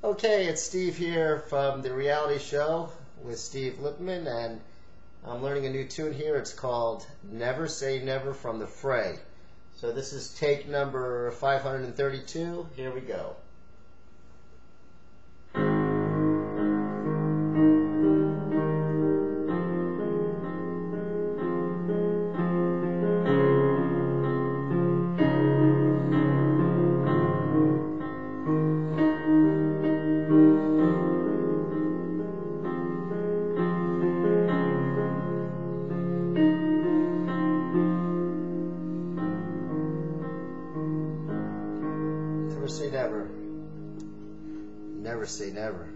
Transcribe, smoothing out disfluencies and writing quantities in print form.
Okay, it's Steve here from the Reality Show with Steve Libman, and I'm learning a new tune here. It's called Never Say Never from the Fray. So this is take number 532. Here we go. Never say never. Never say never.